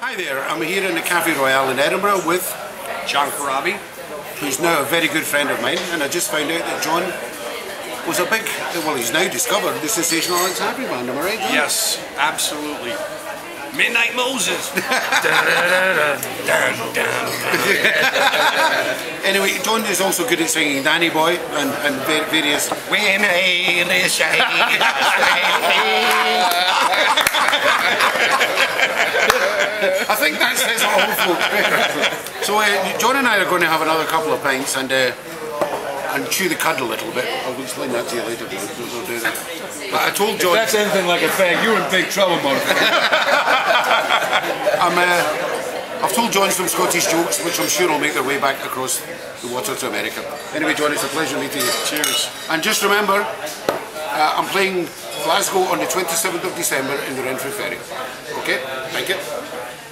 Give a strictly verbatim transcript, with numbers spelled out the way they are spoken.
Hi there, I'm here in the Cafe Royale in Edinburgh with John Corabi, who's now a very good friend of mine, and I just found out that John was a big, well he's now discovered the sensational Alex Hadley band, am I right, John? Yes, absolutely. Midnight Moses. Anyway, John is also good at singing Danny Boy and, and various... When I I think that says all, folks. So uh, John and I are going to have another couple of pints and uh, and chew the cud a little bit. I'll explain that to you later. We'll do that. But I told John... If that's anything like a fag, you're in big trouble, motherfucker. I'm, uh, I've told John some Scottish jokes, which I'm sure will make their way back across the water to America. Anyway, John, it's a pleasure meeting you. Cheers. And just remember, uh, I'm playing Glasgow on the twenty-seventh of December in the Renfrew Ferry. Okay? Thank you.